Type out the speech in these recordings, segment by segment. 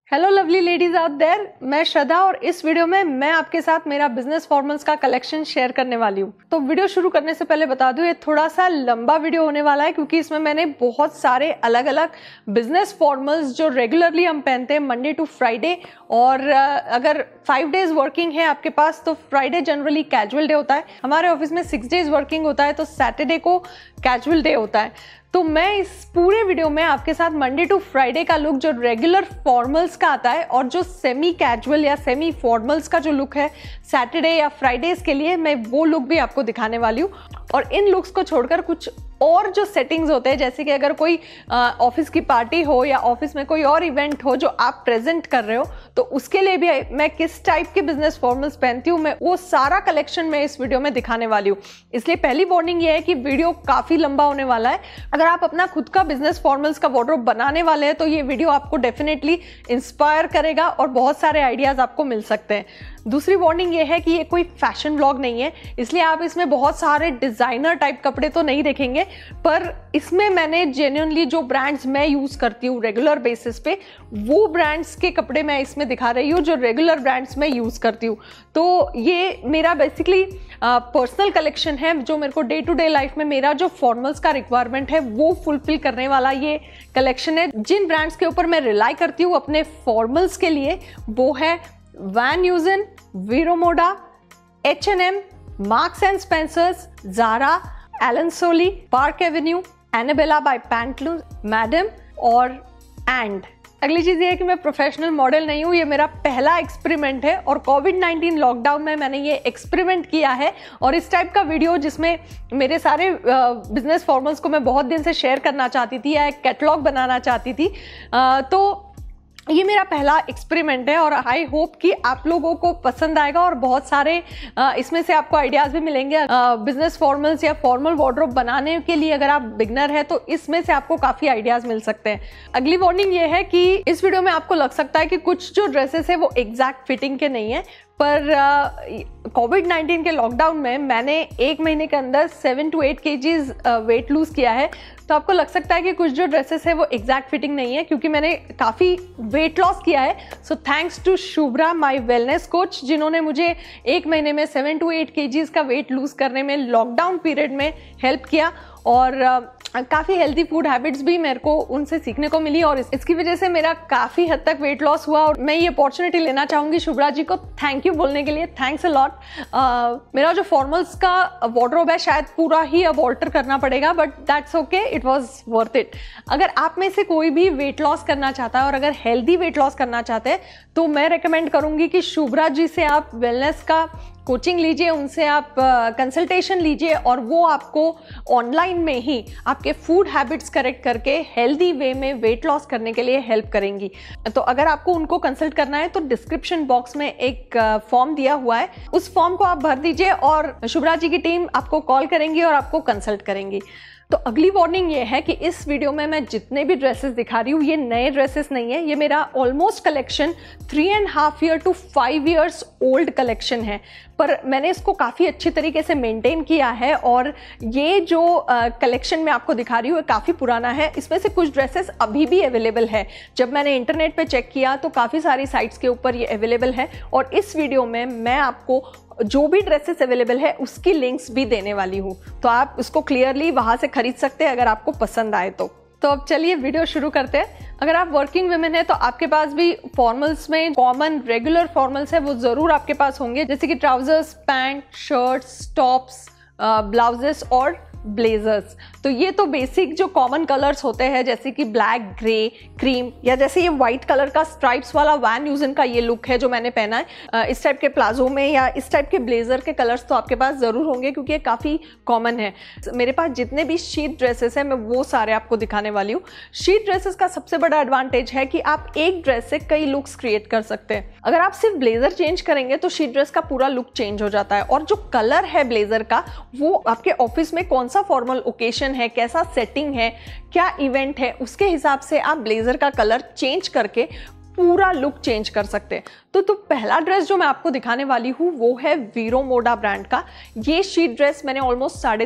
Hello lovely ladies out there, मैं श्रद्धा और इस वीडियो में मैं आपके साथ मेरा बिजनेस फॉर्मल्स का कलेक्शन शेयर करने वाली हूँ। तो वीडियो शुरू करने से पहले बता दूं, ये थोड़ा सा लंबा वीडियो होने वाला है क्योंकि इसमें मैंने बहुत सारे अलग अलग बिजनेस फॉर्मल्स जो रेगुलरली हम पहनते हैं मंडे टू फ्राइडे, और अगर 5 डेज वर्किंग है आपके पास तो फ्राइडे जनरली कैजुअल डे होता है। हमारे ऑफिस में 6 डेज वर्किंग होता है तो सैटरडे को कैजुअल डे होता है। तो मैं इस पूरे वीडियो में आपके साथ मंडे टू फ्राइडे का लुक जो रेगुलर फॉर्मल्स का आता है और जो सेमी कैजुअल या सेमी फॉर्मल्स का जो लुक है सैटरडे या फ्राइडेज के लिए, मैं वो लुक भी आपको दिखाने वाली हूँ। और इन लुक्स को छोड़कर कुछ और जो सेटिंग्स होते हैं, जैसे कि अगर कोई ऑफिस की पार्टी हो या ऑफिस में कोई और इवेंट हो जो आप प्रेजेंट कर रहे हो, तो उसके लिए भी मैं किस टाइप के बिजनेस फॉर्मल्स पहनती हूँ, मैं वो सारा कलेक्शन में इस वीडियो में दिखाने वाली हूँ। इसलिए पहली वार्निंग ये है कि वीडियो काफी लंबा होने वाला है। अगर आप अपना खुद का बिजनेस फॉर्मल्स का वार्डरोब बनाने वाले हैं तो ये वीडियो आपको डेफिनेटली इंस्पायर करेगा और बहुत सारे आइडियाज आपको मिल सकते हैं। दूसरी वार्निंग ये है कि ये कोई फैशन व्लॉग नहीं है, इसलिए आप इसमें बहुत सारे डिजाइनर टाइप कपड़े तो नहीं देखेंगे, पर इसमें मैंने जेन्युइनली जो ब्रांड्स मैं यूज करती हूँ रेगुलर बेसिस पे, वो ब्रांड्स के कपड़े मैं इसमें दिखा रही हूँ जो रेगुलर ब्रांड्स मैं यूज करती हूँ। तो ये मेरा बेसिकली पर्सनल कलेक्शन है जो मेरे को डे टू डे लाइफ में मेरा जो फॉर्मल्स का रिक्वायरमेंट है वो फुलफिल करने वाला ये कलेक्शन है। जिन ब्रांड्स के ऊपर मैं रिलाई करती हूँ अपने फॉर्मल्स के लिए वो है van यूजन, Vero Moda, H&M, Marks and Spencers, Zara, Allen Solly, Park Avenue, Annabelle by Pantaloon, Madame और एंड। अगली चीज़ ये है कि मैं प्रोफेशनल मॉडल नहीं हूँ, ये मेरा पहला एक्सपेरिमेंट है और कोविड-19 लॉकडाउन में मैंने ये एक्सपेरिमेंट किया है। और इस टाइप का वीडियो जिसमें मेरे सारे बिजनेस फॉर्मल्स को मैं बहुत दिन से शेयर करना चाहती थी या एक कैटलॉग बनाना चाहती थी, तो ये मेरा पहला एक्सपेरिमेंट है और आई होप कि आप लोगों को पसंद आएगा और बहुत सारे इसमें से आपको आइडियाज भी मिलेंगे। बिजनेस फॉर्मल्स या फॉर्मल वार्डरोब बनाने के लिए अगर आप बिगनर है तो इसमें से आपको काफी आइडियाज मिल सकते हैं। अगली वार्निंग ये है कि इस वीडियो में आपको लग सकता है कि कुछ जो ड्रेसेस है वो एग्जैक्ट फिटिंग के नहीं है, पर कोविड-19 के लॉकडाउन में मैंने 1 महीने के अंदर 7 to 8 kgs वेट लूज किया है। तो आपको लग सकता है कि कुछ जो ड्रेसेस है वो एग्जैक्ट फिटिंग नहीं है क्योंकि मैंने काफ़ी वेट लॉस किया है। So thanks to Shubhra my wellness coach, जिन्होंने मुझे 1 महीने में 7 to 8 kgs का वेट लूज करने में लॉकडाउन पीरियड में हेल्प किया और काफ़ी हेल्दी फूड हैबिट्स भी मेरे को उनसे सीखने को मिली और इसकी वजह से मेरा काफ़ी हद तक वेट लॉस हुआ। और मैं ये अपॉर्चुनिटी लेना चाहूँगी शुभ्रा जी को थैंक यू बोलने के लिए, थैंक्स अ लॉट। मेरा जो फॉर्मल्स का वार्डरोब है शायद पूरा ही अब ऑल्टर करना पड़ेगा, but that's okay, it was worth it. अगर आप में से कोई भी वेट लॉस करना चाहता है और अगर हेल्दी वेट लॉस करना चाहते हैं तो मैं रिकमेंड करूँगी कि शुभ्रा जी से आप वेलनेस का कोचिंग लीजिए, उनसे आप कंसल्टेशन लीजिए और वो आपको ऑनलाइन में ही आपके फूड हैबिट्स करेक्ट करके हेल्दी वे में वेट लॉस करने के लिए हेल्प करेंगी। तो अगर आपको उनको कंसल्ट करना है तो डिस्क्रिप्शन बॉक्स में एक फॉर्म दिया हुआ है, उस फॉर्म को आप भर दीजिए और शुभ्रा जी की टीम आपको कॉल करेंगी और आपको कंसल्ट करेंगी। तो अगली वार्निंग ये है कि इस वीडियो में मैं जितने भी ड्रेसेस दिखा रही हूँ ये नए ड्रेसेस नहीं है, ये मेरा almost collection 3.5 year to 5 years old collection है, पर मैंने इसको काफ़ी अच्छी तरीके से मेंटेन किया है और ये जो कलेक्शन मैं आपको दिखा रही हूँ काफ़ी पुराना है। इसमें से कुछ ड्रेसेस अभी भी अवेलेबल है, जब मैंने इंटरनेट पे चेक किया तो काफ़ी सारी साइट्स के ऊपर ये अवेलेबल है और इस वीडियो में मैं आपको जो भी ड्रेसेस अवेलेबल है उसकी लिंक्स भी देने वाली हूँ, तो आप इसको क्लियरली वहाँ से खरीद सकते हैं अगर आपको पसंद आए तो। अब चलिए वीडियो शुरू करते हैं। अगर आप वर्किंग वुमेन है तो आपके पास भी फॉर्मल्स में कॉमन रेगुलर फॉर्मल्स है वो जरूर आपके पास होंगे, जैसे कि trousers, pants, shirts, tops, blouses और ब्लेजर्स। तो ये तो बेसिक जो कॉमन कलर्स होते हैं जैसे कि ब्लैक, ग्रे, क्रीम, या जैसे ये व्हाइट कलर का स्ट्राइप्स वाला वैन यूजन का ये लुक है जो मैंने पहना है। इस टाइप के प्लाजो में या इस टाइप के ब्लेजर के कलर्स तो आपके पास जरूर होंगे क्योंकि ये काफ़ी कॉमन है। मेरे पास जितने भी शीट ड्रेसेस हैं मैं वो सारे आपको दिखाने वाली हूँ। शीट ड्रेसेस का सबसे बड़ा एडवांटेज है कि आप एक ड्रेस से कई लुक्स क्रिएट कर सकते हैं। अगर आप सिर्फ ब्लेजर चेंज करेंगे तो शीट ड्रेस का पूरा लुक चेंज हो जाता है और जो कलर है ब्लेजर का वो आपके ऑफिस में कौन सा फॉर्मल ओकेशन है, कैसा सेटिंग है, क्या इवेंट है, उसके हिसाब से आप ब्लेजर का कलर चेंज करके पूरा लुक चेंज कर सकते हैं। तो पहला ड्रेस जो मैं आपको दिखाने वाली हूँ वो है वीरो मोडा ब्रांड का। ये शीट ड्रेस मैंने ऑलमोस्ट साढ़े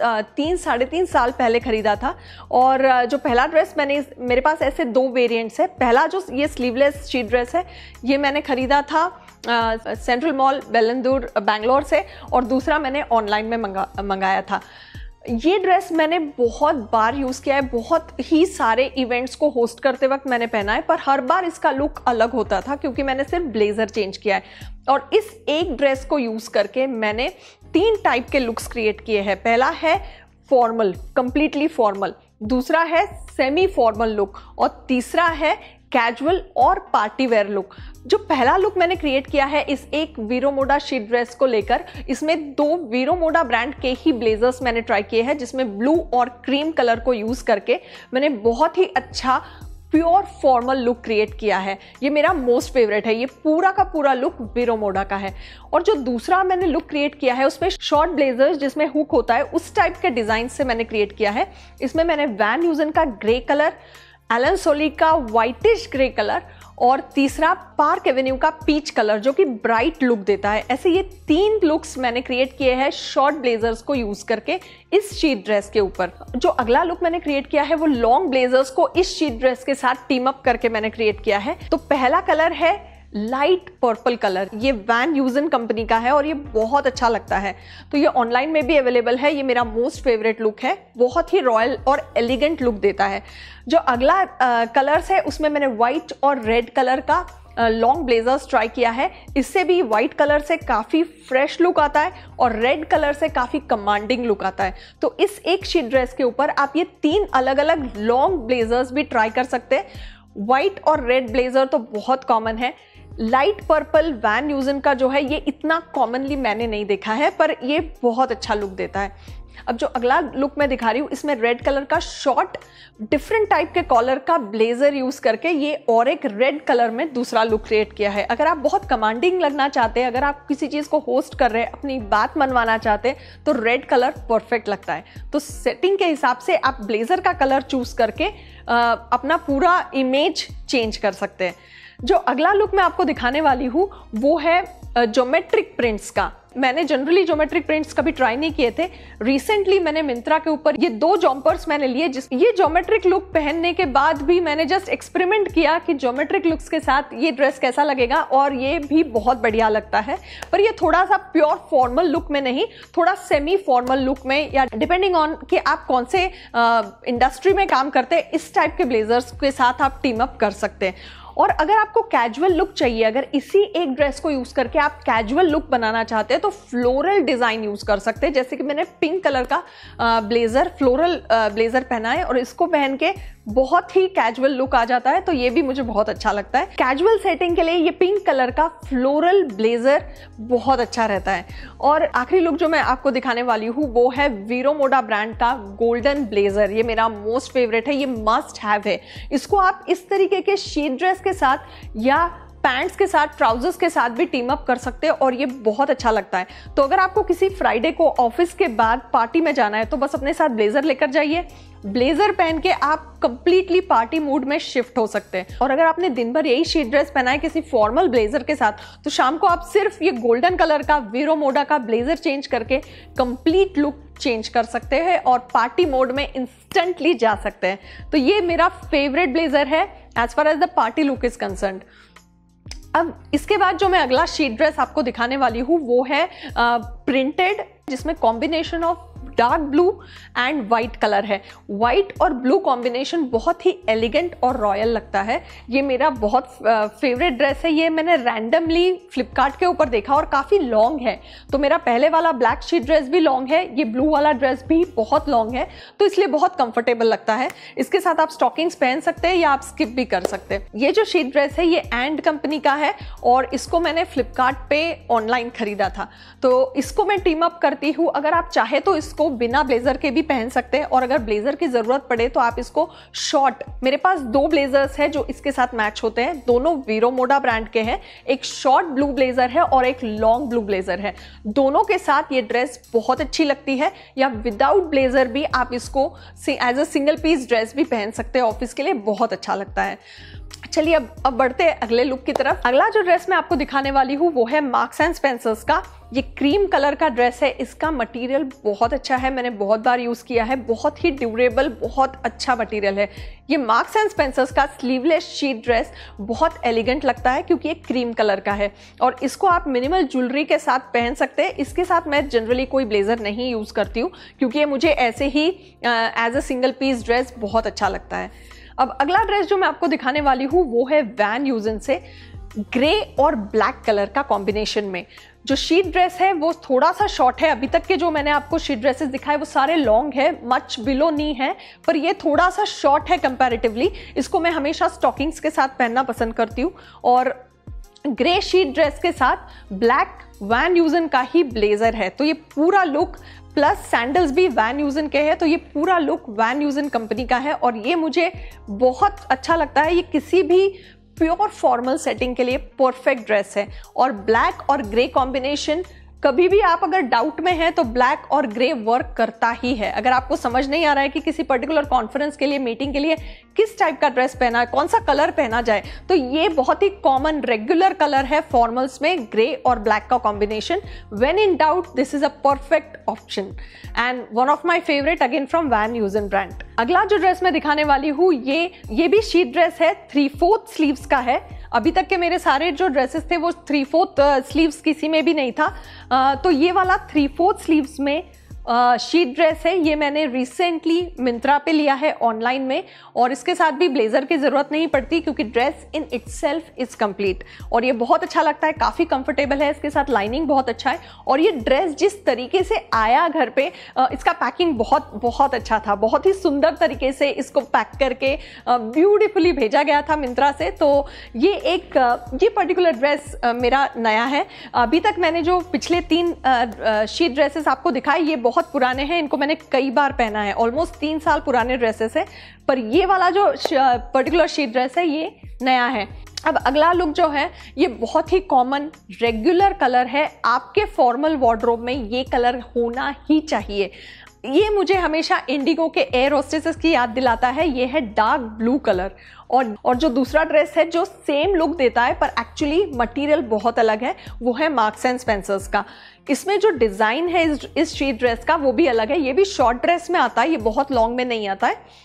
तीन साल पहले खरीदा था। और जो पहला ड्रेस मेरे पास ऐसे दो वेरिएंट्स है। पहला जो ये स्लीवलेस शीट ड्रेस है ये मैंने खरीदा था सेंट्रल मॉल बेलंदूर बैंगलोर से, और दूसरा मैंने ऑनलाइन में मंगाया था। ये ड्रेस मैंने बहुत बार यूज़ किया है, बहुत ही सारे इवेंट्स को होस्ट करते वक्त मैंने पहना है, पर हर बार इसका लुक अलग होता था क्योंकि मैंने सिर्फ ब्लेजर चेंज किया है। और इस एक ड्रेस को यूज़ करके मैंने 3 टाइप के लुक्स क्रिएट किए हैं। पहला है फॉर्मल, कंप्लीटली फॉर्मल, दूसरा है सेमी फॉर्मल लुक, और तीसरा है कैजुअल और पार्टी वेयर लुक। जो पहला लुक मैंने क्रिएट किया है इस एक वीरो मोडा शीट ड्रेस को लेकर, इसमें 2 वीरो मोडा ब्रांड के ही ब्लेजर्स मैंने ट्राई किए हैं, जिसमें ब्लू और क्रीम कलर को यूज करके मैंने बहुत ही अच्छा प्योर फॉर्मल लुक क्रिएट किया है। ये मेरा मोस्ट फेवरेट है। ये पूरा का पूरा लुक वीरो मोडा का है। और जो दूसरा मैंने लुक क्रिएट किया है उसमें शॉर्ट ब्लेजर्स जिसमें हुक होता है, उस टाइप के डिजाइन से मैंने क्रिएट किया है। इसमें मैंने वैन यूजन का ग्रे कलर, एलन सोली का व्हाइटिश ग्रे कलर, और तीसरा पार्क एवेन्यू का पीच कलर जो कि ब्राइट लुक देता है। ऐसे ये 3 लुक्स मैंने क्रिएट किए हैं शॉर्ट ब्लेजर्स को यूज करके इस शीट ड्रेस के ऊपर। जो अगला लुक मैंने क्रिएट किया है वो लॉन्ग ब्लेजर्स को इस शीट ड्रेस के साथ टीम अप करके मैंने क्रिएट किया है। तो पहला कलर है लाइट पर्पल कलर। ये वैन यूजन कंपनी का है और ये बहुत अच्छा लगता है। तो ये ऑनलाइन में भी अवेलेबल है। ये मेरा मोस्ट फेवरेट लुक है, बहुत ही रॉयल और एलिगेंट लुक देता है। जो अगला कलर्स है उसमें मैंने व्हाइट और रेड कलर का लॉन्ग ब्लेजर्स ट्राई किया है। इससे भी व्हाइट कलर से काफ़ी फ्रेश लुक आता है और रेड कलर से काफ़ी कमांडिंग लुक आता है। तो इस एक शीट ड्रेस के ऊपर आप ये 3 अलग अलग लॉन्ग ब्लेजर्स भी ट्राई कर सकते हैं। व्हाइट और रेड ब्लेजर तो बहुत कॉमन है। लाइट पर्पल वैन यूजन का जो है ये इतना कॉमनली मैंने नहीं देखा है, पर ये बहुत अच्छा लुक देता है। अब जो अगला लुक मैं दिखा रही हूँ इसमें रेड कलर का शॉर्ट डिफरेंट टाइप के कॉलर का ब्लेजर यूज करके ये और एक रेड कलर में दूसरा लुक क्रिएट किया है। अगर आप बहुत कमांडिंग लगना चाहते हैं, अगर आप किसी चीज़ को होस्ट कर रहे हैं, अपनी बात मनवाना चाहते हैं, तो रेड कलर परफेक्ट लगता है। तो सेटिंग के हिसाब से आप ब्लेजर का कलर चूज करके अपना पूरा इमेज चेंज कर सकते हैं। जो अगला लुक मैं आपको दिखाने वाली हूँ वो है ज्योमेट्रिक प्रिंट्स का। मैंने जनरली ज्योमेट्रिक प्रिंट्स कभी ट्राई नहीं किए थे। रिसेंटली मैंने मिंत्रा के ऊपर ये 2 जॉम्पर्स मैंने लिए, ये ज्योमेट्रिक लुक पहनने के बाद भी मैंने जस्ट एक्सपेरिमेंट किया कि ज्योमेट्रिक लुक्स के साथ ये ड्रेस कैसा लगेगा, और ये भी बहुत बढ़िया लगता है। पर ये थोड़ा सा प्योर फॉर्मल लुक में नहीं, थोड़ा सेमी फॉर्मल लुक में, या डिपेंडिंग ऑन कि आप कौन से इंडस्ट्री में काम करते हैं, इस टाइप के ब्लेजर्स के साथ आप टीम अप कर सकते हैं। और अगर आपको कैजुअल लुक चाहिए, अगर इसी एक ड्रेस को यूज करके आप कैजुअल लुक बनाना चाहते हैं, तो फ्लोरल डिजाइन यूज कर सकते हैं। जैसे कि मैंने पिंक कलर का ब्लेजर, फ्लोरल ब्लेजर पहना है और इसको पहन के बहुत ही कैजुअल लुक आ जाता है। तो ये भी मुझे बहुत अच्छा लगता है। कैजुअल सेटिंग के लिए ये पिंक कलर का फ्लोरल ब्लेजर बहुत अच्छा रहता है। और आखिरी लुक जो मैं आपको दिखाने वाली हूँ वो है वीरो मोडा ब्रांड का गोल्डन ब्लेजर। ये मेरा मोस्ट फेवरेट है, ये मस्ट हैव है। इसको आप इस तरीके के शीट ड्रेस के साथ या पैंट्स के साथ, ट्राउजर्स के साथ भी टीम अप कर सकते हैं और ये बहुत अच्छा लगता है। तो अगर आपको किसी फ्राइडे को ऑफिस के बाद पार्टी में जाना है तो बस अपने साथ ब्लेजर लेकर जाइए। ब्लेजर पहन के आप कंप्लीटली पार्टी मूड में शिफ्ट हो सकते हैं। और अगर आपने दिन भर यही शीट ड्रेस पहना है किसी फॉर्मल ब्लेजर के साथ, तो शाम को आप सिर्फ ये गोल्डन कलर का वीरो मोडा का ब्लेजर चेंज करके कंप्लीट लुक चेंज कर सकते हैं और पार्टी मोड में इंस्टेंटली जा सकते हैं। तो ये मेरा फेवरेट ब्लेजर है as far as the party look is concerned. अब इसके बाद जो मैं अगला शीट ड्रेस आपको दिखाने वाली हूँ वो है प्रिंटेड, जिसमें combination of dark blue and white colour है। वाइट और ब्लू कॉम्बिनेशन बहुत ही एलिगेंट और रॉयल लगता है। ये मेरा बहुत फेवरेट ड्रेस है। ये मैंने रैंडमली फ्लिपकार्ट के ऊपर देखा और काफ़ी लॉन्ग है। तो मेरा पहले वाला ब्लैक शीट ड्रेस भी लॉन्ग है, ये ब्लू वाला ड्रेस भी बहुत लॉन्ग है, तो इसलिए बहुत कंफर्टेबल लगता है। इसके साथ आप स्टॉकिंग्स पहन सकते हैं या आप स्किप भी कर सकते हैं। ये जो शीट ड्रेस है ये एंड कंपनी का है और इसको मैंने फ्लिपकार्ट पे ऑनलाइन खरीदा था। तो इसको मैं टीम अप करती हूँ। अगर आप चाहे तो इसको बिना ब्लेजर के भी पहन सकते हैं, और अगर ब्लेजर की जरूरत पड़े तो आप इसको शॉर्ट, मेरे पास 2 ब्लेजर्स हैं जो इसके साथ मैच होते हैं, दोनों वीरो मोडा ब्रांड के हैं। एक शॉर्ट ब्लू ब्लेजर है और एक लॉन्ग ब्लू ब्लेजर है। दोनों के साथ ये ड्रेस बहुत अच्छी लगती है, या विदाउट ब्लेजर भी आप इसको as a single piece dress भी पहन सकते हैं ऑफिस के लिए, बहुत अच्छा लगता है। चलिए अब बढ़ते हैं अगले लुक की तरफ। अगला जो ड्रेस मैं आपको दिखाने वाली हूँ वो है मार्क्स एंड स्पेंसर्स का। ये क्रीम कलर का ड्रेस है। इसका मटेरियल बहुत अच्छा है, मैंने बहुत बार यूज़ किया है, बहुत ही ड्यूरेबल, बहुत अच्छा मटेरियल है। ये मार्क्स एंड स्पेंसर्स का स्लीवलेस शीट ड्रेस बहुत एलिगेंट लगता है क्योंकि ये क्रीम कलर का है और इसको आप मिनिमल ज्वेलरी के साथ पहन सकते हैं। इसके साथ मैं जनरली कोई ब्लेजर नहीं यूज़ करती हूँ क्योंकि ये मुझे ऐसे ही as a single piece dress बहुत अच्छा लगता है। अब अगला ड्रेस जो मैं आपको दिखाने वाली हूँ वो है वैन यूजन से, ग्रे और ब्लैक कलर का कॉम्बिनेशन में। जो शीट ड्रेस है वो थोड़ा सा शॉर्ट है। अभी तक के जो मैंने आपको शीट ड्रेसेस दिखाए वो सारे लॉन्ग है, मच बिलो नी है, पर ये थोड़ा सा शॉर्ट है कंपैरेटिवली। इसको मैं हमेशा स्टॉकिंग्स के साथ पहनना पसंद करती हूँ। और ग्रे शीट ड्रेस के साथ ब्लैक वैन यूजन का ही ब्लेजर है, तो ये पूरा लुक प्लस सैंडल्स भी वैन यूजन के हैं, तो ये पूरा लुक वैन यूजन कंपनी का है और ये मुझे बहुत अच्छा लगता है। ये किसी भी प्योर फॉर्मल सेटिंग के लिए परफेक्ट ड्रेस है। और ब्लैक और ग्रे कॉम्बिनेशन, कभी भी आप अगर डाउट में हैं तो ब्लैक और ग्रे वर्क करता ही है। अगर आपको समझ नहीं आ रहा है कि किसी पर्टिकुलर कॉन्फ्रेंस के लिए, मीटिंग के लिए किस टाइप का ड्रेस पहना है, कौन सा कलर पहना जाए, तो ये बहुत ही कॉमन रेगुलर कलर है फॉर्मल्स में, ग्रे और ब्लैक का combination. When in doubt this is a perfect option and one of my favourite again from Van Heusen brand. अगला जो ड्रेस मैं दिखाने वाली हूँ ये भी शीट ड्रेस है, 3/4 स्लीव्स का है। अभी तक के मेरे सारे जो ड्रेसेस थे वो 3/4 स्लीव्स किसी में भी नहीं था, तो ये वाला 3/4 स्लीव्स में शीट ड्रेस है। ये मैंने रिसेंटली मिंत्रा पे लिया है ऑनलाइन में और इसके साथ भी ब्लेजर की ज़रूरत नहीं पड़ती क्योंकि dress in itself is complete और ये बहुत अच्छा लगता है, काफ़ी कंफर्टेबल है। इसके साथ लाइनिंग बहुत अच्छा है और ये ड्रेस जिस तरीके से आया घर पे, इसका पैकिंग बहुत अच्छा था। बहुत ही सुंदर तरीके से इसको पैक करके ब्यूटीफुली भेजा गया था मिंत्रा से। तो ये पर्टिकुलर ड्रेस मेरा नया है। अभी तक मैंने जो पिछले 3 शीट ड्रेसेस आपको दिखाए ये बहुत पुराने हैं, इनको मैंने कई बार पहना है, ऑलमोस्ट 3 साल पुराने ड्रेसेस है, पर ये वाला जो पर्टिकुलर शीट ड्रेस है ये नया है। अब अगला लुक जो है ये बहुत ही कॉमन रेगुलर कलर है। आपके फॉर्मल वार्डरोब में ये कलर होना ही चाहिए। ये मुझे हमेशा इंडिगो के एयर होस्टेसेस की याद दिलाता है। ये है डार्क ब्लू कलर और जो दूसरा ड्रेस है जो सेम लुक देता है पर एक्चुअली मटेरियल बहुत अलग है, वो है मार्क्स एंड स्पेंसर्स का। इसमें जो डिज़ाइन है इस शीट ड्रेस का वो भी अलग है। ये भी शॉर्ट ड्रेस में आता है, ये बहुत लॉन्ग में नहीं आता है।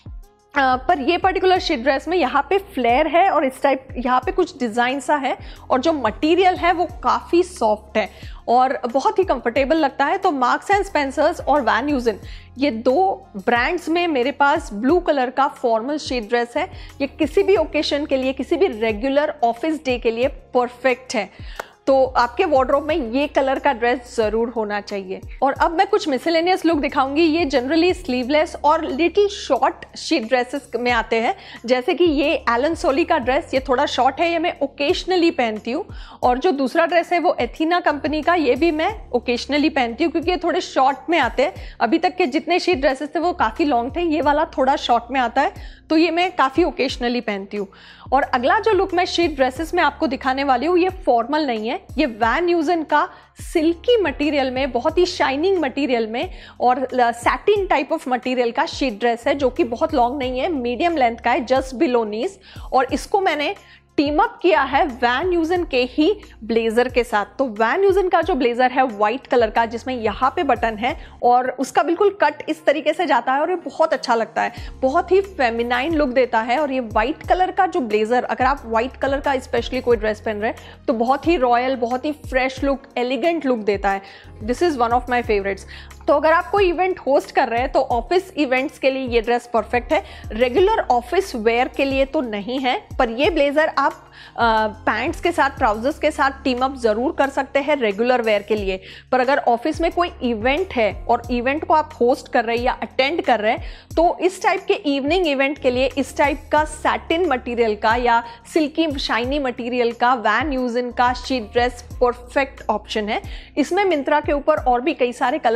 पर ये पर्टिकुलर शीट ड्रेस में यहाँ पे फ्लेयर है और इस टाइप यहाँ पे कुछ डिज़ाइन सा है और जो मटेरियल है वो काफ़ी सॉफ्ट है और बहुत ही कंफर्टेबल लगता है। तो मार्क्स एंड स्पेंसर्स और वैन यूजन, ये 2 ब्रांड्स में मेरे पास ब्लू कलर का फॉर्मल शीट ड्रेस है। ये किसी भी ओकेशन के लिए, किसी भी रेगुलर ऑफिस डे के लिए परफेक्ट है। तो आपके वार्डरोब में ये कलर का ड्रेस जरूर होना चाहिए। और अब मैं कुछ मिसलेनियस लुक दिखाऊंगी। ये जनरली स्लीवलेस और लिटिल शॉर्ट शीट ड्रेसेस में आते हैं, जैसे कि ये एलन सोली का ड्रेस, ये थोड़ा शॉर्ट है, ये मैं ओकेशनली पहनती हूँ। और जो दूसरा ड्रेस है वो एथीना कंपनी का, ये भी मैं ओकेशनली पहनती हूँ क्योंकि ये थोड़े शॉर्ट में आते हैं। अभी तक के जितने शीट ड्रेसेस थे वो काफ़ी लॉन्ग थे, ये वाला थोड़ा शॉर्ट में आता है, तो ये मैं काफ़ी ओकेशनली पहनती हूँ। और अगला जो लुक मैं शीट ड्रेसेस में आपको दिखाने वाली हूँ ये फॉर्मल नहीं है, ये वैन यूजन का सिल्की मटेरियल में, बहुत ही शाइनिंग मटेरियल में और सैटिन टाइप ऑफ मटेरियल का शीट ड्रेस है जो कि बहुत लॉन्ग नहीं है, मीडियम लेंथ का है, जस्ट बिलो नीज। और इसको मैंने टीम अप किया है वैन यूजन के ही ब्लेजर के साथ। तो वैन यूजन का जो ब्लेजर है व्हाइट कलर का, जिसमें यहाँ पे बटन है और उसका बिल्कुल कट इस तरीके से जाता है और ये बहुत अच्छा लगता है, बहुत ही फेमिनाइन लुक देता है। और ये व्हाइट कलर का जो ब्लेजर, अगर आप व्हाइट कलर का स्पेशली कोई ड्रेस पहन रहे हैं तो बहुत ही रॉयल, बहुत ही फ्रेश लुक, एलिगेंट लुक देता है। This is one of my favourites. तो अगर आप कोई इवेंट होस्ट कर रहे हैं तो ऑफिस इवेंट्स के लिए ये ड्रेस परफेक्ट है। रेगुलर ऑफिस वेयर के लिए तो नहीं है, पर ये ब्लेजर आप पैंट्स के साथ, ट्राउजर्स के साथ टीम अप जरूर कर सकते हैं रेगुलर वेयर के लिए। पर अगर ऑफिस में कोई इवेंट है और इवेंट को आप होस्ट कर रहे हैं या अटेंड कर रहे हैं तो इस टाइप के इवनिंग इवेंट के लिए इस टाइप का सैटिन मटेरियल का या सिल्की शाइनी मटेरियल का वैन यूजन का शीट ड्रेस परफेक्ट ऑप्शन है। इसमें मिंत्रा के ऊपर और भी कई सारे कलर्स अवेलेबल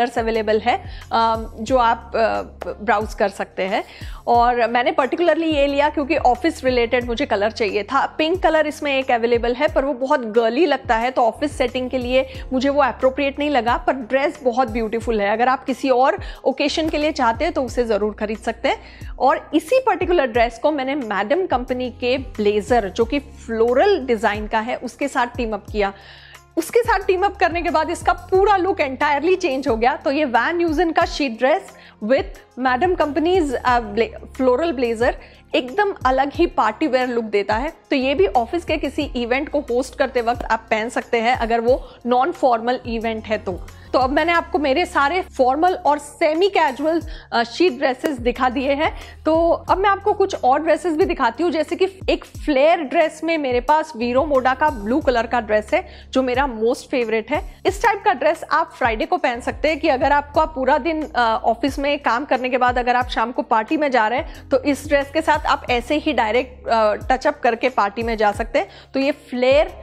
अवेलेबल है जो आप ब्राउज कर सकते हैं। और मैंने पर्टिकुलरली ये लिया क्योंकि ऑफिस रिलेटेड मुझे कलर चाहिए था। पिंक कलर इसमें एक अवेलेबल है पर वो बहुत गर्ली लगता है, तो ऑफिस सेटिंग के लिए मुझे वो अप्रोप्रिएट नहीं लगा, पर ड्रेस बहुत ब्यूटीफुल है। अगर आप किसी और ओकेशन के लिए चाहते हैं तो उसे ज़रूर खरीद सकते हैं। और इसी पर्टिकुलर ड्रेस को मैंने मैडम कंपनी के ब्लेजर जो कि फ्लोरल डिज़ाइन का है उसके साथ टीम अप किया। उसके साथ टीम अप करने के बाद इसका पूरा लुक एंटायरली चेंज हो गया। तो ये वैन यूजन का sheath dress with Madame company's floral blazer एकदम अलग ही पार्टी वेयर लुक देता है। तो ये भी ऑफिस के किसी इवेंट को होस्ट करते वक्त आप पहन सकते हैं अगर वो नॉन फॉर्मल इवेंट है तो अब मैंने आपको मेरे सारे फॉर्मल और सेमी कैजुअल शीट ड्रेसेस दिखा दिए हैं। तो अब मैं आपको कुछ और ड्रेसेस भी दिखाती हूँ, जैसे कि एक फ्लेयर ड्रेस में मेरे पास वीरो मोडा का ब्लू कलर का ड्रेस है जो मेरा मोस्ट फेवरेट है। इस टाइप का ड्रेस आप फ्राइडे को पहन सकते हैं कि अगर आपको पूरा दिन ऑफिस में काम करने के बाद अगर आप शाम को पार्टी में जा रहे हैं तो इस ड्रेस के साथ आप ऐसे ही डायरेक्ट टचअप करके पार्टी में जा सकते हैं। तो ये फ्लेयर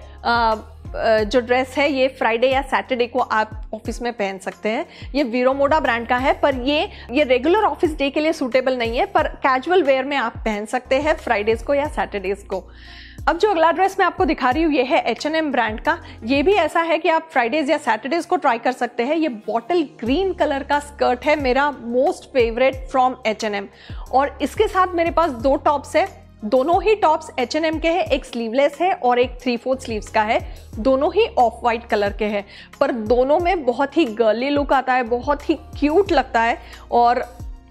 जो ड्रेस है ये फ्राइडे या सैटरडे को आप ऑफिस में पहन सकते हैं। ये वीरो मोडा ब्रांड का है पर ये रेगुलर ऑफिस डे के लिए सूटेबल नहीं है, पर कैजुअल वेयर में आप पहन सकते हैं फ्राइडेज को या सैटरडेज को। अब जो अगला ड्रेस मैं आपको दिखा रही हूँ ये है H&M ब्रांड का। ये भी ऐसा है कि आप फ्राइडेज या सैटरडेज को ट्राई कर सकते हैं। ये बॉटल ग्रीन कलर का स्कर्ट है, मेरा मोस्ट फेवरेट फ्रॉम H&M। और इसके साथ मेरे पास दो टॉप्स है, दोनों ही टॉप्स H&M के हैं, एक स्लीवलेस है और एक 3/4 स्लीव्स का है। दोनों ही ऑफ वाइट कलर के हैं पर दोनों में बहुत ही गर्ली लुक आता है, बहुत ही क्यूट लगता है। और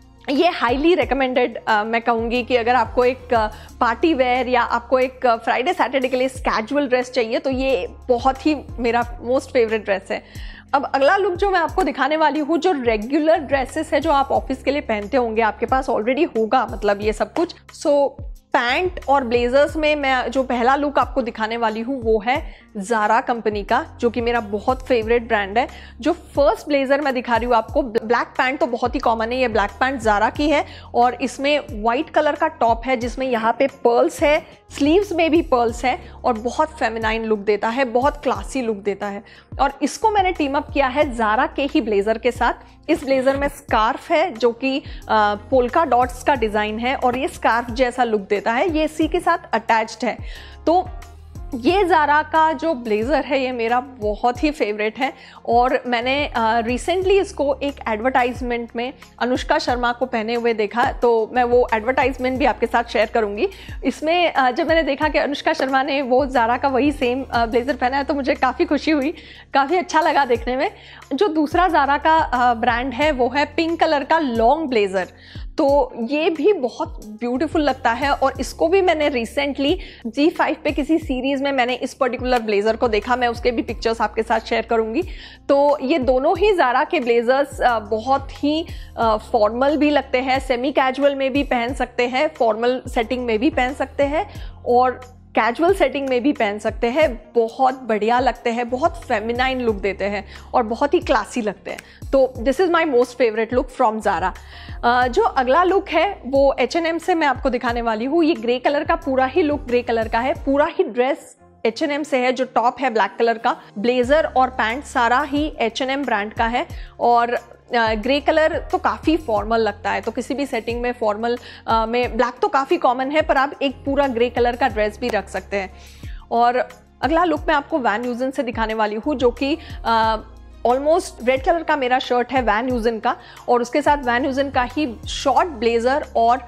ये हाईली रिकमेंडेड मैं कहूँगी कि अगर आपको एक पार्टी वेयर या आपको एक फ्राइडे सैटरडे के लिए कैजुअल ड्रेस चाहिए तो ये बहुत ही मेरा मोस्ट फेवरेट ड्रेस है। अब अगला लुक जो मैं आपको दिखाने वाली हूँ, जो रेगुलर ड्रेसेस है जो आप ऑफिस के लिए पहनते होंगे, आपके पास ऑलरेडी होगा मतलब ये सब कुछ। सो पैंट और ब्लेजर्स में मैं जो पहला लुक आपको दिखाने वाली हूँ वो है ज़ारा कंपनी का, जो कि मेरा बहुत फेवरेट ब्रांड है। जो फर्स्ट ब्लेजर मैं दिखा रही हूँ आपको, ब्लैक पैंट तो बहुत ही कॉमन है, ये ब्लैक पैंट ज़ारा की है और इसमें वाइट कलर का टॉप है जिसमें यहाँ पे पर्ल्स है, स्लीव्स में भी पर्ल्स है और बहुत फेमिनाइन लुक देता है, बहुत क्लासी लुक देता है। और इसको मैंने टीम अप किया है ज़ारा के ही ब्लेजर के साथ। इस ब्लेजर में स्कार्फ है जो कि पोल्का डॉट्स का डिज़ाइन है और ये स्कार्फ जैसा लुक देता है, ये इसी के साथ अटैच्ड है। तो ये ज़ारा का जो ब्लेज़र है ये मेरा बहुत ही फेवरेट है और मैंने रिसेंटली इसको एक एडवर्टाइजमेंट में अनुष्का शर्मा को पहने हुए देखा, तो मैं वो एडवर्टाइजमेंट भी आपके साथ शेयर करूंगी। इसमें जब मैंने देखा कि अनुष्का शर्मा ने वो ज़ारा का वही सेम ब्लेज़र पहना है तो मुझे काफ़ी खुशी हुई, काफ़ी अच्छा लगा देखने में। जो दूसरा ज़ारा का ब्रांड है वो है पिंक कलर का लॉन्ग ब्लेज़र। तो ये भी बहुत ब्यूटीफुल लगता है और इसको भी मैंने रिसेंटली G5 पे किसी सीरीज़ में मैंने इस पर्टिकुलर ब्लेज़र को देखा, मैं उसके भी पिक्चर्स आपके साथ शेयर करूंगी। तो ये दोनों ही ज़ारा के ब्लेज़र्स बहुत ही फॉर्मल भी लगते हैं, सेमी कैजुअल में भी पहन सकते हैं, फॉर्मल सेटिंग में भी पहन सकते हैं और कैजुअल सेटिंग में भी पहन सकते हैं। बहुत बढ़िया लगते हैं, बहुत फेमिनाइन लुक देते हैं और बहुत ही क्लासी लगते हैं। तो this is my most favourite look from Zara. जो अगला लुक है वो H&M से मैं आपको दिखाने वाली हूँ। ये ग्रे कलर का पूरा ही लुक ग्रे कलर का है, पूरा ही ड्रेस H&M से है। जो टॉप है ब्लैक कलर का, ब्लेजर और पैंट सारा ही H&M ब्रांड का है और ग्रे कलर तो काफ़ी फॉर्मल लगता है, तो किसी भी सेटिंग में फॉर्मल में ब्लैक तो काफ़ी कॉमन है पर आप एक पूरा ग्रे कलर का ड्रेस भी रख सकते हैं। और अगला लुक मैं आपको वैन यूजन से दिखाने वाली हूँ, जो कि ऑलमोस्ट रेड कलर का मेरा शर्ट है वैन यूजन का और उसके साथ वैन यूजन का ही शॉर्ट ब्लेजर और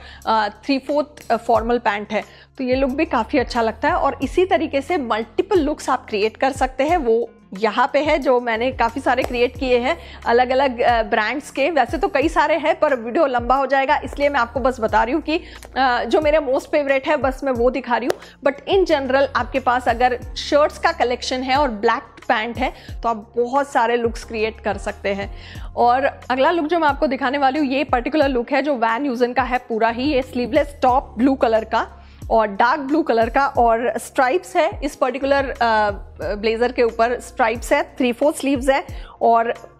3/4 फॉर्मल पैंट है। तो ये लुक भी काफ़ी अच्छा लगता है और इसी तरीके से मल्टीपल लुक्स आप क्रिएट कर सकते हैं। वो यहाँ पे है जो मैंने काफ़ी सारे क्रिएट किए हैं अलग अलग ब्रांड्स के। वैसे तो कई सारे हैं पर वीडियो लंबा हो जाएगा, इसलिए मैं आपको बस बता रही हूँ कि जो मेरे मोस्ट फेवरेट है बस मैं वो दिखा रही हूँ। बट इन जनरल आपके पास अगर शर्ट्स का कलेक्शन है और ब्लैक पैंट है तो आप बहुत सारे लुक्स क्रिएट कर सकते हैं। और अगला लुक जो मैं आपको दिखाने वाली हूँ ये पर्टिकुलर लुक है जो वैन यूजन का है पूरा ही। ये स्लीवलेस टॉप ब्लू कलर का और डार्क ब्लू कलर का और स्ट्राइप्स है इस पर्टिकुलर ब्लेजर के ऊपर, स्ट्राइप्स है, 3/4 स्लीव्स है और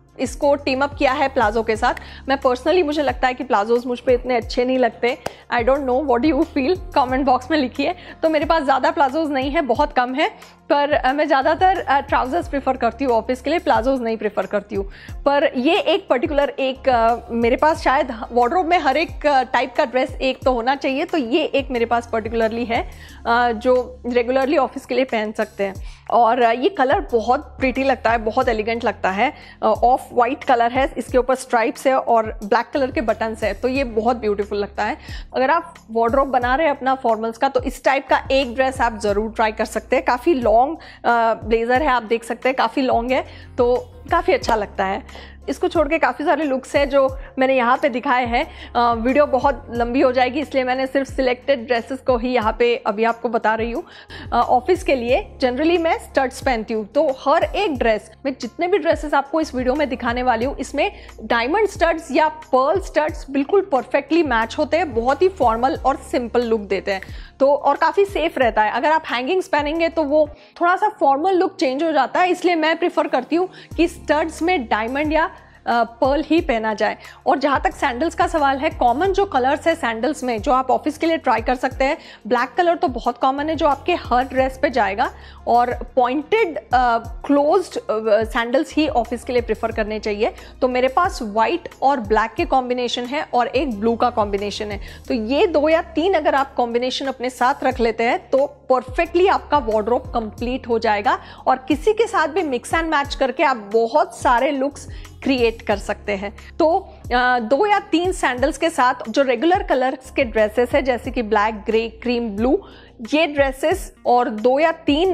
इसको टीम अप किया है प्लाजो के साथ। मैं पर्सनली, मुझे लगता है कि प्लाजोज मुझ पे इतने अच्छे नहीं लगते। I don't know what you feel, comment box में लिखिए। तो मेरे पास ज़्यादा प्लाजोज नहीं है, बहुत कम है, पर मैं ज़्यादातर ट्राउजर्स प्रेफर करती हूँ ऑफिस के लिए, प्लाजोज नहीं प्रेफर करती हूँ। पर ये एक पर्टिकुलर मेरे पास शायद वार्डरोब में हर एक टाइप का ड्रेस एक तो होना चाहिए, तो ये एक मेरे पास पर्टिकुलरली है जो रेगुलरली ऑफिस के लिए पहन सकते हैं। और ये कलर बहुत प्रीटी लगता है, बहुत एलिगेंट लगता है। ऑफ वाइट कलर है, इसके ऊपर स्ट्राइप्स है और ब्लैक कलर के बटन्स है, तो ये बहुत ब्यूटीफुल लगता है। अगर आप वार्डरोब बना रहे हैं अपना फॉर्मल्स का, तो इस टाइप का एक ड्रेस आप ज़रूर ट्राई कर सकते हैं। काफ़ी लॉन्ग ब्लेजर है, आप देख सकते हैं काफ़ी लॉन्ग है, तो काफ़ी अच्छा लगता है। इसको छोड़ के काफ़ी सारे लुक्स हैं जो मैंने यहाँ पे दिखाए हैं। वीडियो बहुत लंबी हो जाएगी, इसलिए मैंने सिर्फ सिलेक्टेड ड्रेसेस को ही यहाँ पे अभी आपको बता रही हूँ। ऑफिस के लिए जनरली मैं स्टड्स पहनती हूँ, तो हर एक ड्रेस में, जितने भी ड्रेसेस आपको इस वीडियो में दिखाने वाली हूँ, इसमें डायमंड स्टड्स या पर्ल स्टड्स बिल्कुल परफेक्टली मैच होते हैं, बहुत ही फॉर्मल और सिंपल लुक देते हैं। तो और काफ़ी सेफ रहता है। अगर आप हैंगिंग्स पहनेंगे तो वो थोड़ा सा फॉर्मल लुक चेंज हो जाता है, इसलिए मैं प्रिफर करती हूँ कि स्टड्स में डायमंड या पर्ल ही पहना जाए। और जहाँ तक सैंडल्स का सवाल है, कॉमन जो कलर्स है सैंडल्स में जो आप ऑफिस के लिए ट्राई कर सकते हैं, ब्लैक कलर तो बहुत कॉमन है जो आपके हर ड्रेस पे जाएगा, और पॉइंटेड क्लोज्ड सैंडल्स ही ऑफिस के लिए प्रेफर करने चाहिए। तो मेरे पास वाइट और ब्लैक के कॉम्बिनेशन है और एक ब्लू का कॉम्बिनेशन है, तो ये 2 या 3 अगर आप कॉम्बिनेशन अपने साथ रख लेते हैं तो परफेक्टली आपका वार्डरोब कंप्लीट हो जाएगा, और किसी के साथ भी मिक्स एंड मैच करके आप बहुत सारे लुक्स क्रिएट कर सकते हैं। तो 2 या 3 सैंडल्स के साथ जो रेगुलर कलर्स के ड्रेसेस है, जैसे कि ब्लैक, ग्रे, क्रीम, ब्लू, ये ड्रेसेस और 2 या 3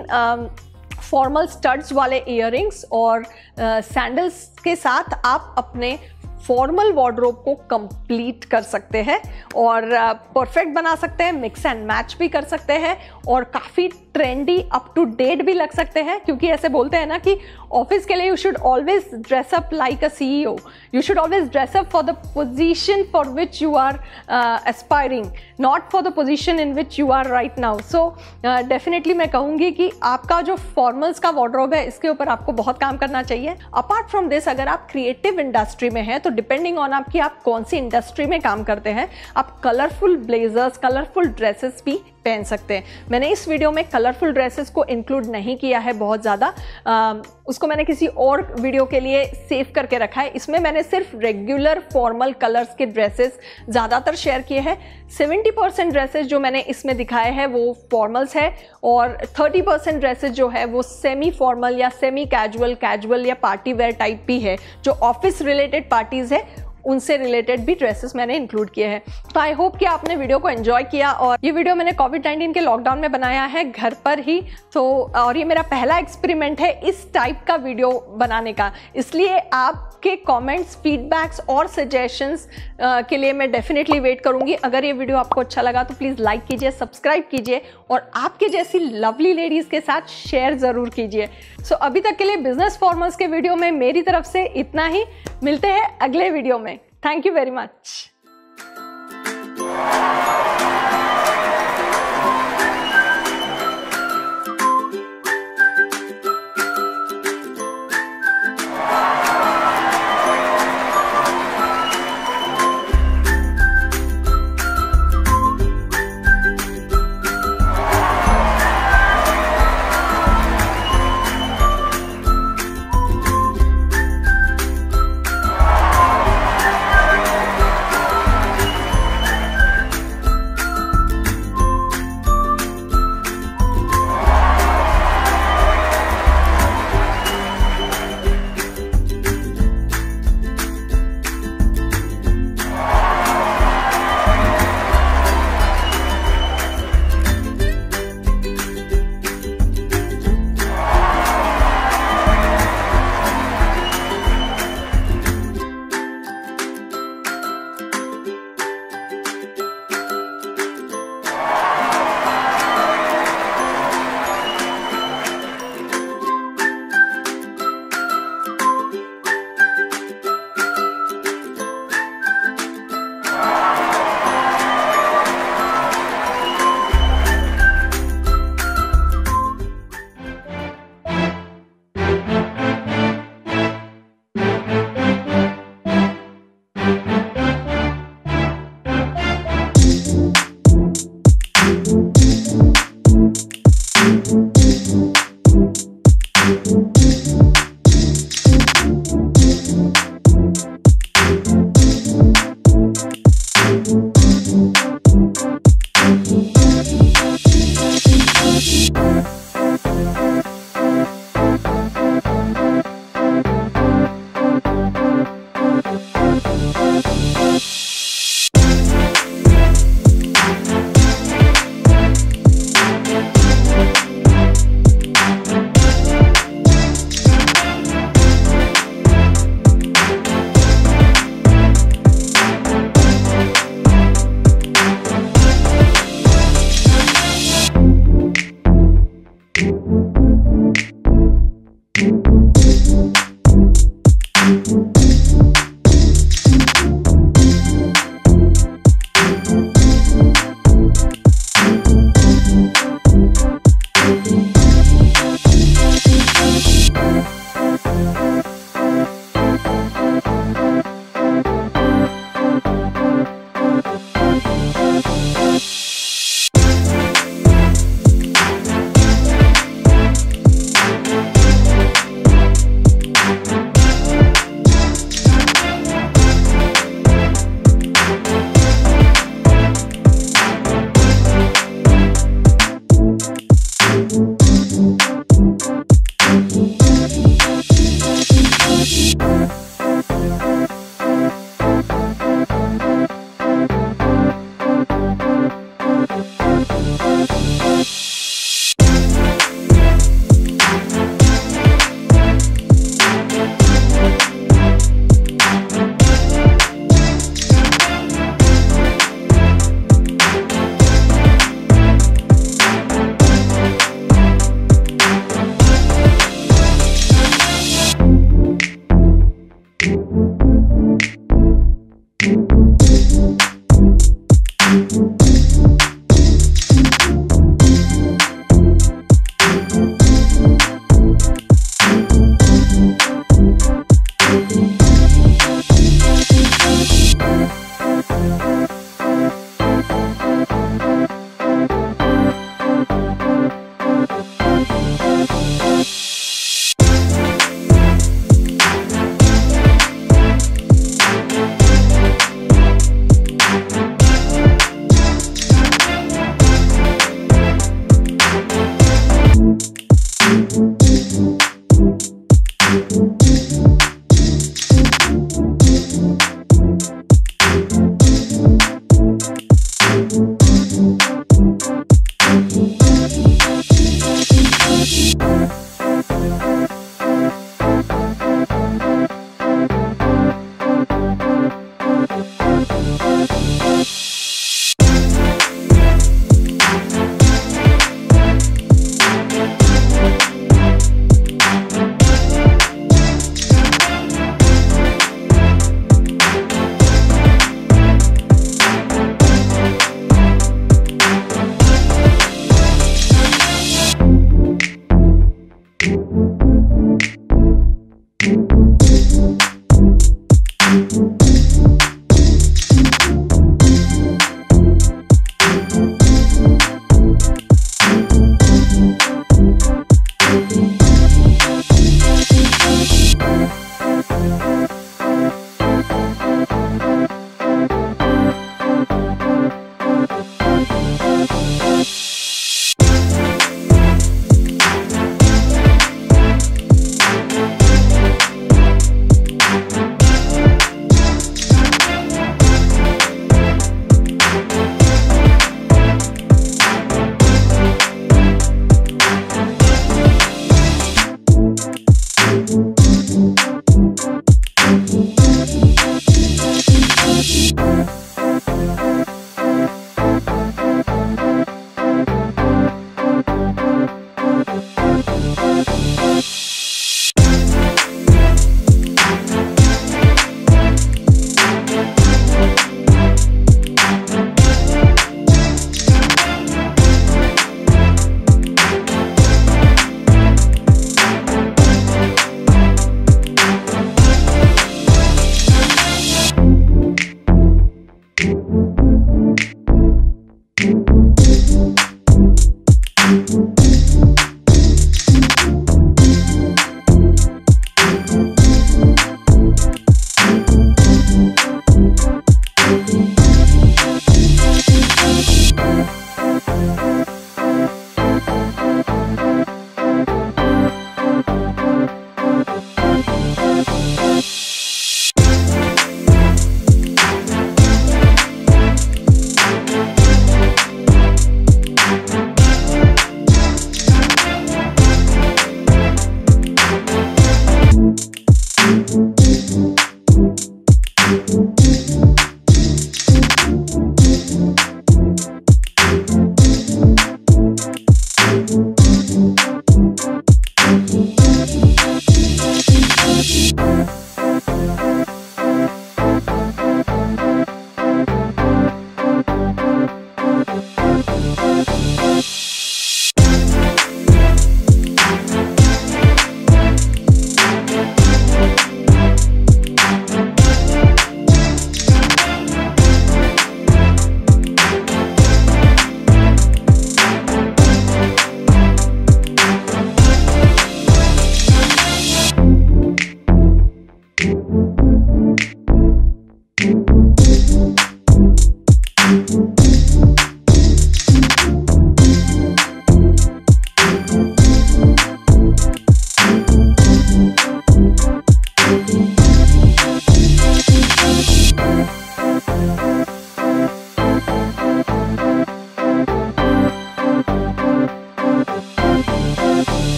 फॉर्मल स्टड्स वाले इयररिंग्स और सैंडल्स के साथ आप अपने फॉर्मल वार्डरोब को कंप्लीट कर सकते हैं और परफेक्ट बना सकते हैं, मिक्स एंड मैच भी कर सकते हैं और काफ़ी ट्रेंडी, अप टू डेट भी लग सकते हैं। क्योंकि ऐसे बोलते हैं ना कि ऑफिस के लिए you should always dress up like a CEO, you should always dress up for the position for which you are aspiring, not for the position in which you are right now. So definitely मैं कहूँगी कि आपका जो formals का wardrobe है, इसके ऊपर आपको बहुत काम करना चाहिए। अपार्ट फ्रॉम दिस, अगर आप क्रिएटिव इंडस्ट्री में हैं तो डिपेंडिंग ऑन आपकी आप कौन सी इंडस्ट्री में काम करते हैं, आप कलरफुल ब्लेजर्स, कलरफुल ड्रेसेस भी पहन सकते हैं। मैंने इस वीडियो में कलरफुल ड्रेसेस को इंक्लूड नहीं किया है बहुत ज़्यादा, उसको मैंने किसी और वीडियो के लिए सेव करके रखा है। इसमें मैंने सिर्फ रेगुलर फॉर्मल कलर्स के ड्रेसेस ज़्यादातर शेयर किए हैं। 70% ड्रेसेस जो मैंने इसमें दिखाए हैं वो फॉर्मल्स है, और 30% ड्रेसेस जो है वो सेमी फॉर्मल या सेमी कैजुअल, कैजुअल या पार्टी वेयर टाइप भी है। जो ऑफिस रिलेटेड पार्टीज है उनसे रिलेटेड भी ड्रेसेस मैंने इंक्लूड किए हैं। तो आई होप कि आपने वीडियो को एंजॉय किया। और ये वीडियो मैंने कोविड-19 के लॉकडाउन में बनाया है घर पर ही, तो और ये मेरा पहला एक्सपेरिमेंट है इस टाइप का वीडियो बनाने का, इसलिए आपके कमेंट्स, फीडबैक्स और सजेशंस के लिए मैं डेफिनेटली वेट करूंगी। अगर ये वीडियो आपको अच्छा लगा तो प्लीज़ लाइक कीजिए, सब्सक्राइब कीजिए और आपके जैसी लवली लेडीज़ के साथ शेयर ज़रूर कीजिए। सो अभी तक के लिए बिजनेस फॉर्मल्स के वीडियो में मेरी तरफ से इतना ही। मिलते हैं अगले वीडियो में। Thank you very much.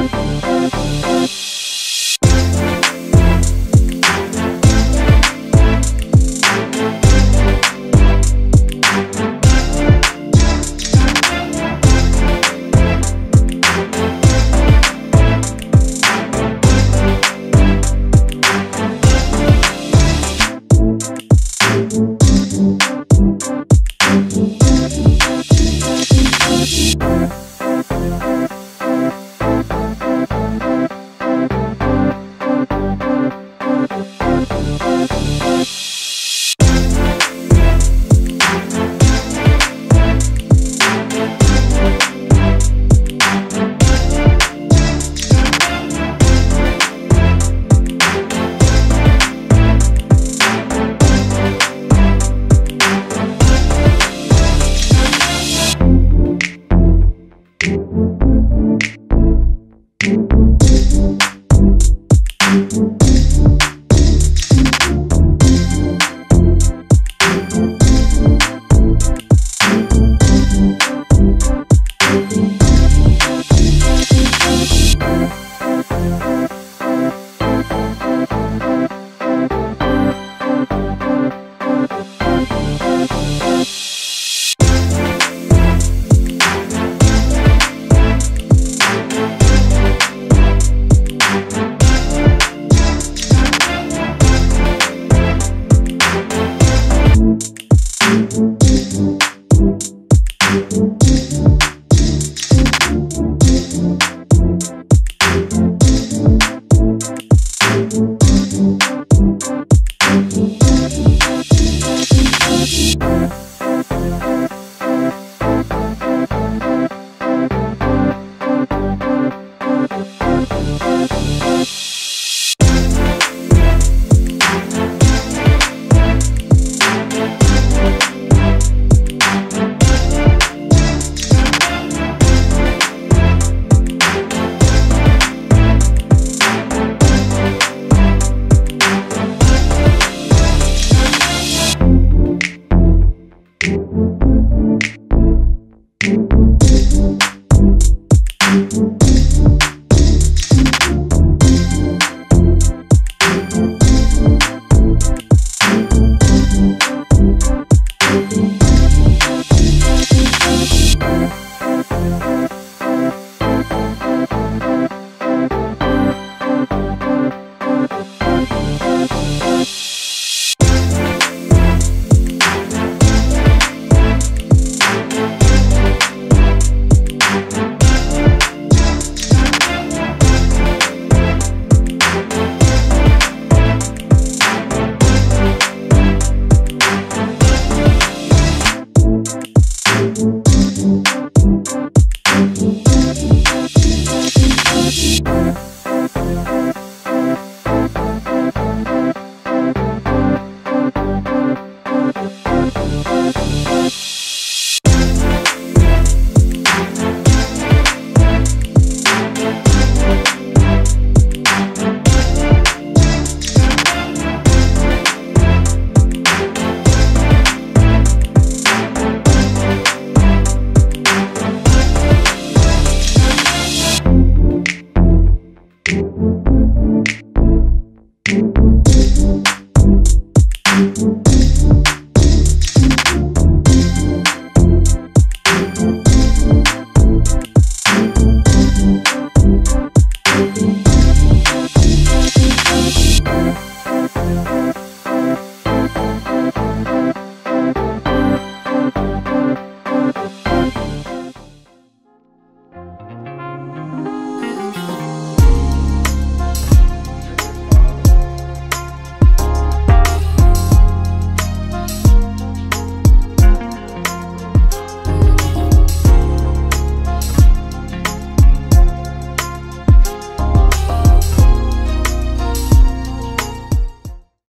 you